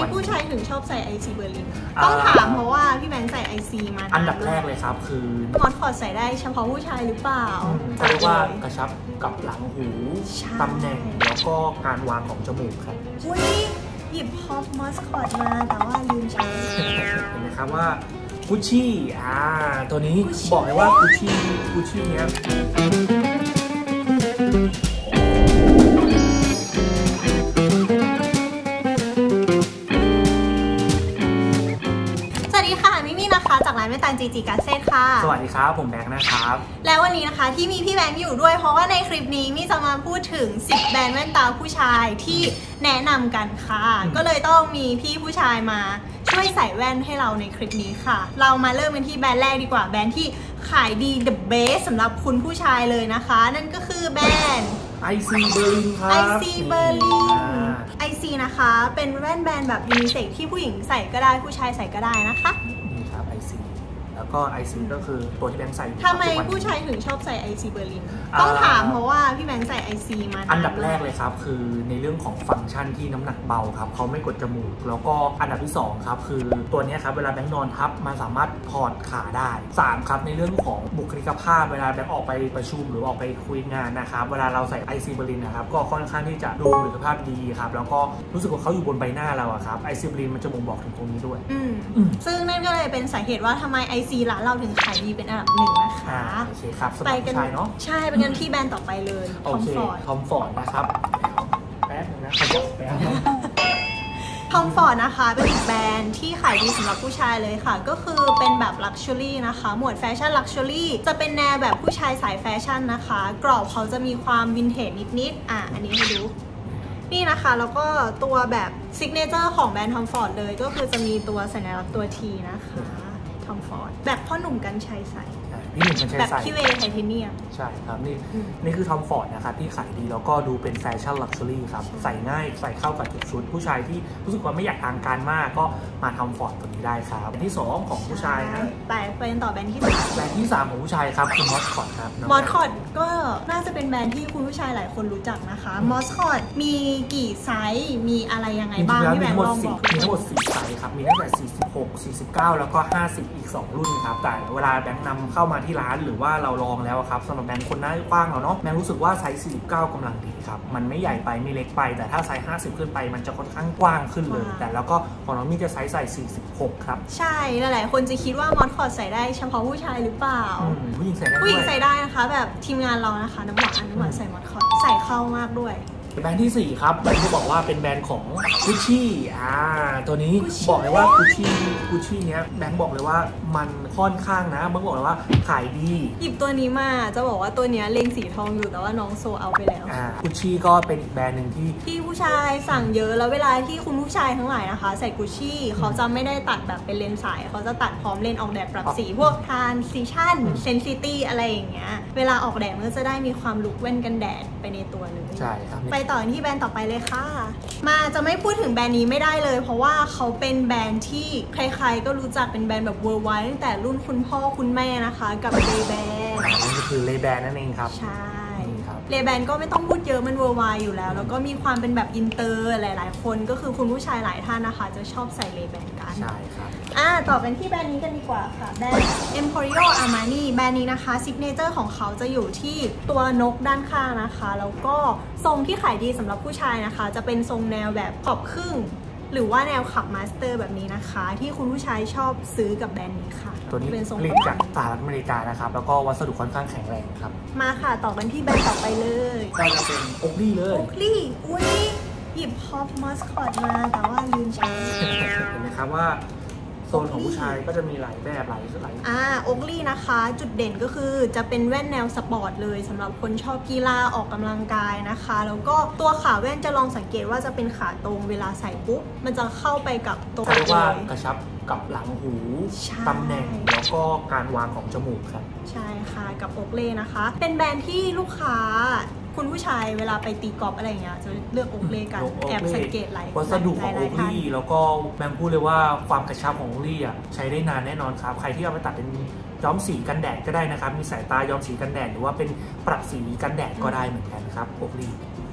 ผู้ชายถึงชอบใส่ IC เบอร์ลินต้องถามเพราะว่าพี่แบงค์ใส่ IC มาอันดับแรกเลยครับคือมอสคอตใส่ได้เฉพาะผู้ชายหรือเปล่าเรียกว่ากระชับกับหลังหูตำแหน่งแล้วก็การวางของจมูกครับหยิบฮอปมอสคอตมาแต่ว่าลืมใช้เห็นไหมครับว่ากุชชี่ตัวนี้บอกเลยว่ากุชชี่เนี้ยจากร้านไม่ตันจีจีการเซ่ค่ะสวัสดีครับผมแบงค์นะครับแล้ววันนี้นะคะที่มีพี่แบงค์อยู่ด้วยเพราะว่าในคลิปนี้มีจะมาพูดถึง10แบรนด์แว่นตาผู้ชายที่แนะนำกันค่ะก็เลยต้องมีพี่ผู้ชายมาช่วยใส่แว่นให้เราในคลิปนี้ค่ะเรามาเริ่มกันที่แบรนด์แรกดีกว่าแบรนด์ที่ขายดี the best สำหรับคุณผู้ชายเลยนะคะนั่นก็คือแบรนด์ IC เบอร์ลินครับ IC เบอร์ลิน IC นะคะเป็นแว่นแบรนด์แบบยูนิเซ็กที่ผู้หญิงใส่ก็ได้ผู้ชายใส่ก็ได้นะคะแล้วก็ IC ก็คือตัวที่แบงค์ใส่ทำไมผู้ชายถึงชอบใส่ IC เบอร์ลินต้องถามเพราะว่าพี่แบงค์ใส่ IC มาอันดับแรกเลยครับคือในเรื่องของฟังก์ชันที่น้ำหนักเบาครับเขาไม่กดจมูกแล้วก็อันดับที่2ครับคือตัวนี้ครับเวลาแบงค์นอนทับมันสามารถถอดขาได้3ครับในเรื่องของบุคลิกภาพเวลาแบงค์ออกไปประชุมหรือออกไปคุยงานนะครับเวลาเราใส่ IC เบอร์ลินนะครับก็ค่อนข้างที่จะดูบุคลิกภาพดีครับแล้วก็รู้สึกว่าเขาอยู่บนใบหน้าเราครับ IC เบอร์ลินมันจะบ่งบอกถึงตรงนี้ด้วยซึ่งนั่นก็เลยเป็นสาเหตุว่าทำไม IC ร้านเราถึงขายดีเป็นอันดับหนึ่งนะคะโอเคครับสำหรับผู้ชายเนาะใช่เป็นกันที่แบรนด์ต่อไปเลยทอมฟอร์ดนะครับแป๊บนึงนะขยับแป๊บทอมฟอร์ดนะคะเป็นอีกแบรนด์ที่ขายดีสำหรับผู้ชายเลยค่ะก็คือเป็นแบบลักชัวรี่นะคะหมวดแฟชั่นลักชัวรี่จะเป็นแนวแบบผู้ชายสายแฟชั่นนะคะกรอบเขาจะมีความวินเทจนิดๆอันนี้ให้ดูนี่นะคะแล้วก็ตัวแบบซิกเนเจอร์ของแบรนด์ทอมฟอร์ดเลยก็คือจะมีตัวสัญลักษณ์ตัว T นะคะทอมฟอร์ดแบบพ่อหนุ่มกันชัยใส่พี่หนุ่มกันชัยใส่แบบพี่เวย์ไทเทเนียมใช่ครับนี่คือทอมฟอร์ดนะครับที่ขายดีแล้วก็ดูเป็นแฟชั่นลักชัวรี่ครับใส่ง่ายใส่เข้ากับทุกชุดผู้ชายที่รู้สึกว่าไม่อยากทางการมากก็มาทอมฟอร์ดตัวนี้ได้ครับแบรนด์ที่2ของผู้ชายนะแต่เป็นต่อแบรนด์ที่3 แบรนด์ที่3ของผู้ชายครับคือมอสคอตครับมอสคอตก็น่าจะเป็นแบรนด์ที่คุณผู้ชายหลายคนรู้จักนะคะมอสคอตมีกี่ไซส์มีอะไรยังไงบ้างที่แบรนด์ลองบอกมีทั้งหมด4ไซส์ครับมีตั้งแต่46 49แล้วก็50อีก2รุ่นครับแต่เวลาแบงค์นำเข้ามาที่ร้านหรือว่าเราลองแล้วครับสำหรับแบงค์คนหน้ากว้างเราเนาะแบงค์รู้สึกว่าไซส์49กำลังดีครับมันไม่ใหญ่ไปไม่เล็กไปแต่ถ้าไซส์50ขึ้นไปมันจะค่อนข้างกว้างขึ้นเลยแต่แล้วก็ของน้องมีจะไซส์ใส่46ครับใช่หลายๆคนจะคิดว่ามอสคอตใส่ได้เฉพาะผู้ชายหรือเปล่าผู้หญิงใส่ได้ผู้หญิงใส่ได้นะคะแบบทีมงานเรานะคะน้ำหวานใส่มอสคอตใส่เข้ามากด้วยแบรนด์ที่4ครับแบรนด์ที่บอกว่าเป็นแบรนด์ของกุชชี่ตัวนี้บอกเลยว่ากุชชี่เนี้ยแบงค์บอกเลยว่ามันค่อนข้างนะแบงค์บอกเลยว่าขายดีหยิบตัวนี้มาจะบอกว่าตัวเนี้ยเล็งสีทองอยู่แต่ว่าน้องโซเอาไปแล้วกุชชี่ก็เป็นอีกแบรนด์หนึ่งที่ผู้ชายสั่งเยอะแล้วเวลาที่คุณผู้ชายทั้งหลายนะคะใส่กุชชี่เขาจะไม่ได้ตัดแบบเป็นเลนส์สายเขาจะตัดพร้อมเลนส์ออกแดดปรับสีพวกทรานซิชั่นเซนซิตี้อะไรอย่างเงี้ยเวลาออกแดดมันก็จะได้มีความลุคแว่นกันแดดไปในตัวเลยใช่ครับไปต่อที่แบรนด์ต่อไปเลยค่ะมาจะไม่พูดถึงแบรนด์นี้ไม่ได้เลยเพราะว่าเขาเป็นแบรนด์ที่ใครๆก็รู้จักเป็นแบรนด์แบบ worldwide ตั้งแต่รุ่นคุณพ่อคุณแม่นะคะกับเลแบนนั่นก็คือเลแบนนั่นเองครับใช่เลแบนก็ไม่ต้องพูดเยอะมัน worldwide อยู่แล้วแล้วก็มีความเป็นแบบอินเตอร์หลายๆคนก็คือคุณผู้ชายหลายท่านนะคะจะชอบใส่เลแบนกันใช่ครับต่อเป็นที่แบรนด์นี้กันดีกว่าค่ะแบรนด์ Emporio Armani แบรนด์นี้นะคะซิกเนเจอร์ของเขาจะอยู่ที่ตัวนกด้านข้างนะคะแล้วก็ทรงที่ขายดีสำหรับผู้ชายนะคะจะเป็นทรงแนวแบบขอบครึ่งหรือว่าแนวขับมาสเตอร์แบบนี้นะคะที่คุณผู้ชายชอบซื้อกับแบรนด์นี้ค่ะตัวนี้เป็นผลิตจากสหรัฐอเมริกานะครับแล้วก็วัสดุค่อนข้างแข็งแรงครับมาค่ะต่อกันที่แบรนด์ต่อไปเลยก็จะเป็นโอ๊กลี่เลยโอ๊กลี่อุ้ยหยิบฮอปมอสคอตมาแต่ว่าลืมใช้เห็นไหมครับว่าโซนของผู้ชายก็จะมีหลายแบบหลายโอ๊กลี่นะคะจุดเด่นก็คือจะเป็นแว่นแนวสปอร์ตเลยสำหรับคนชอบกีฬาออกกำลังกายนะคะแล้วก็ตัวขาแว่นจะลองสังเกตว่าจะเป็นขาตรงเวลาใส่ปุ๊บมันจะเข้าไปกับตัวเรียกว่ากระชับกับหลังหูตำแหน่งแล้วก็การวางของจมูกครับใช่ค่ะกับโอ๊กลี่นะคะเป็นแบรนด์ที่ลูกค้าคุณผู้ชายเวลาไปตีกอล์ฟอะไรเงี้ยจะเลือกโอ๊กลี่กันแอบสังเกตหลายวัสดุของโอ๊กลี่แล้วก็แบงค์พูดเลยว่าความกระชับของโอ๊กลี่ใช้ได้นานแน่นอนครับใครที่เอาไปตัดเป็นย้อมสีกันแดดก็ได้นะครับมีสายตาย้อมสีกันแดดหรือว่าเป็นปรับสีกันแดดก็ได้เหมือนกันครับโอ๊กลี่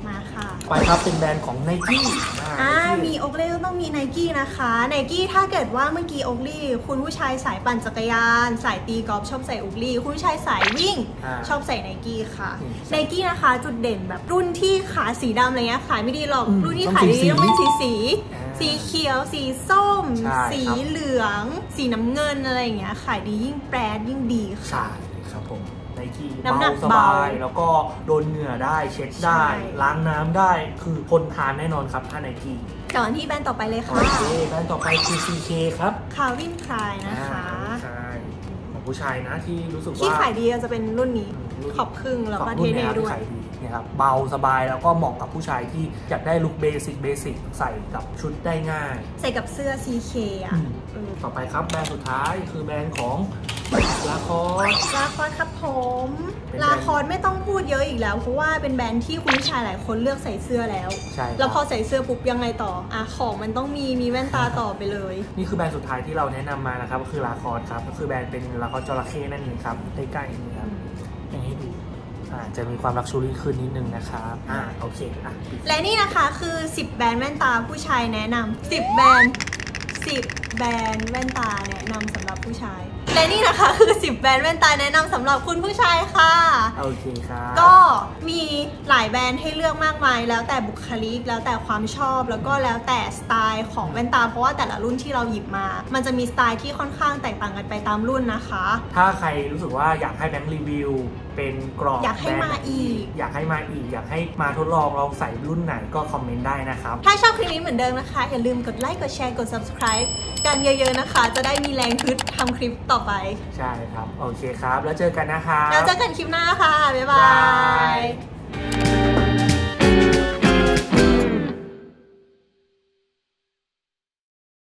มาค่ะไปครับเป็นแบรนด์ของ Nike มีโอเล่ก็ต้องมี Nike นะคะ Nike ถ้าเกิดว่าเมื่อกี้โอเล่คุณผู้ชายสายปั่นจักรยานสายตีกอล์ฟชอบใส่โอเล่คุณผู้ชายสายวิ่งชอบใส่ Nike ค่ะ Nike นะคะจุดเด่นแบบรุ่นที่ขาสีดำอะไรเงี้ยขายไม่ดีหรอกรุ่นที่ขายดีต้องเป็นสีเขียวสีส้มสีเหลืองสีน้ำเงินอะไรอย่างเงี้ยขายดียิ่งแบรนด์ยิ่งดีค่ะใช่ครับผมNike เบาสบายแล้วก็โดนเหงื่อได้เช็ดได้ล้างน้ำได้คือทนทานแน่นอนครับถ้า Nike ก่อนที่แบรนด์ต่อไปเลยค่ะแบรนด์ต่อไปคือ CK ครับ Calvin Klein นะคะของผู้ชายนะที่รู้สึกว่าที่ขายดีจะเป็นรุ่นนี้ขอบครึ่งแล้วก็เท่ๆด้วยนะครับเบาสบายแล้วก็เหมาะกับผู้ชายที่อยากได้ลุคเบสิกใส่กับชุดได้ง่ายใส่กับเสื้อ CK อ่ะต่อไปครับแบรนด์สุดท้ายคือแบรนด์ของลาคอสครับผมลาคอสไม่ต้องพูดเยอะอีกแล้วเพราะว่าเป็นแบรนด์ที่คุณผู้ชายหลายคนเลือกใส่เสื้อแล้วแล้วพอใส่เสื้อปุ๊บยังไงต่อของมันต้องมีแว่นตาต่อไปเลยนี่คือแบรนด์สุดท้ายที่เราแนะนำมานะครับก็คือลาคอสครับก็คือแบรนด์เป็นลาคอสจระเข้นั่นเองครับใกล้ๆนี่ครับอย่างให้ดูจะมีความลักชัวรี่ขึ้นนิดนึงนะครับโอเคและนี่นะคะคือ10แบรนด์แว่นตาผู้ชายแนะนำ10แบรนด์แว่นตาแนะนำสำหรับผู้ชายและนี่นะคะคือ10แบรนด์แว่นตาแนะนำสำหรับคุณผู้ชายค่ะโอเคครับก็มีหลายแบรนด์ให้เลือกมากมายแล้วแต่บุคลิกแล้วแต่ความชอบแล้วก็แล้วแต่สไตล์ของแว่นตาเพราะว่าแต่ละรุ่นที่เราหยิบมามันจะมีสไตล์ที่ค่อนข้างแตกต่างกันไปตามรุ่นนะคะถ้าใครรู้สึกว่าอยากให้แบงค์รีวิวเป็นกรอบอยากให้มาอีกอยากให้มาทดลองใส่รุ่นไหนก็คอมเมนต์ได้นะครับถ้าชอบคลิปนี้เหมือนเดิมนะคะอย่าลืมกดไลค์กดแชร์กด subscribe กันเยอะๆนะคะจะได้มีแรงฮึดทำคลิปต่อไปใช่ครับโอเคครับแล้วเจอกันนะคะแล้วเจอกันคลิปหน้าค่ะบ๊ายบาย